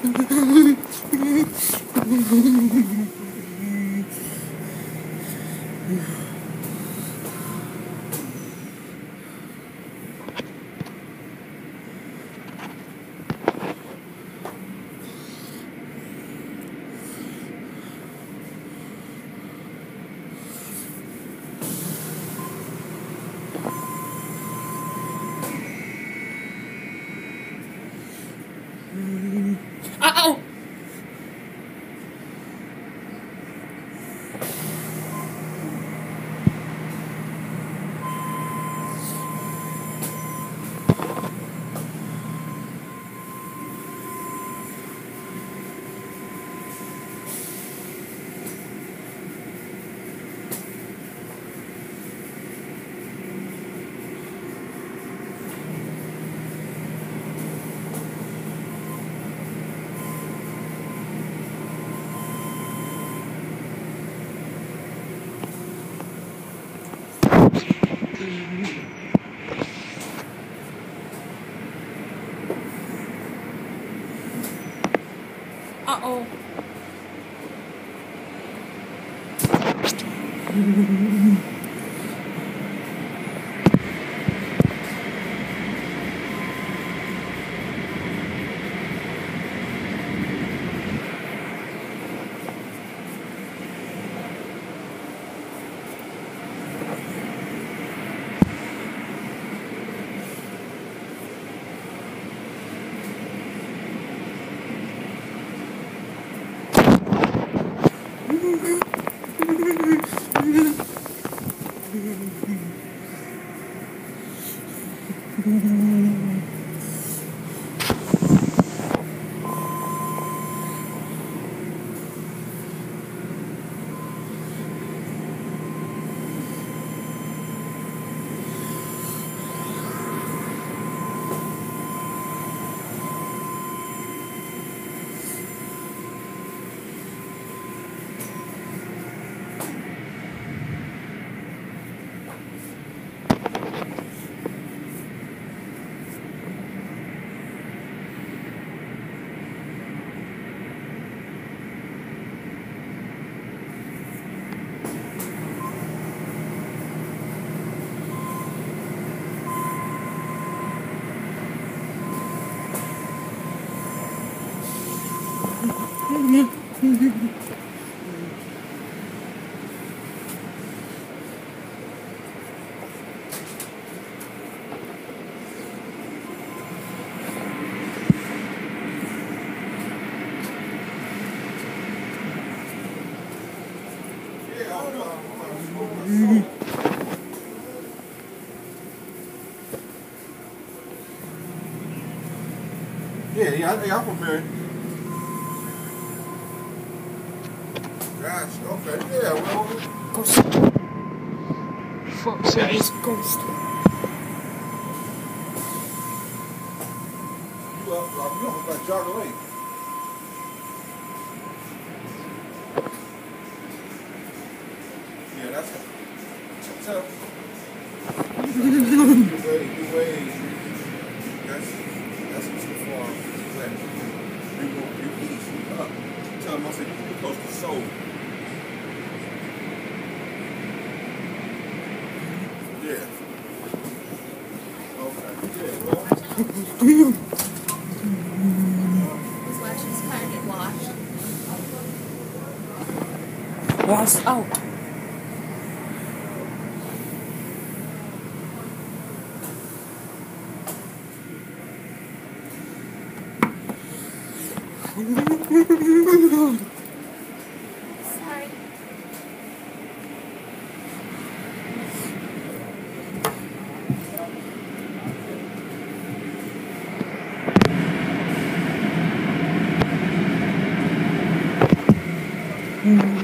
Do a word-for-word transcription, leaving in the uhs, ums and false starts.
Uh-oh! Uh-oh. Yeah, yeah, yeah, I'm familiar. Gosh, okay, yeah, well. Ghost. Fuck, so he's ghost. You up, uh, you almost like Jogger Lake. Yeah, that's it. Tell. You way, you way. That's, that's what's the far. You go, you east, you up. Tell them I said you close to Soul. Yeah. Okay. Yeah, well. His lashes kind of get washed. Washed out. Sorry. Mm-hmm.